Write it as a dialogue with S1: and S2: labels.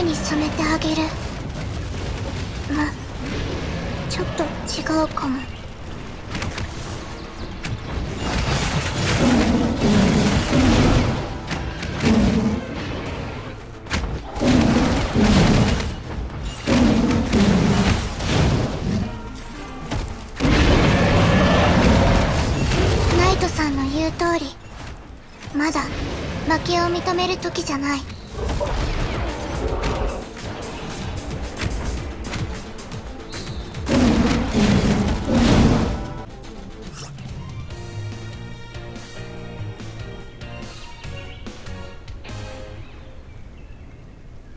S1: に染めてあげる。ちょっと違うかも。ナイトさんの言う通り、まだ負けを認める時じゃない。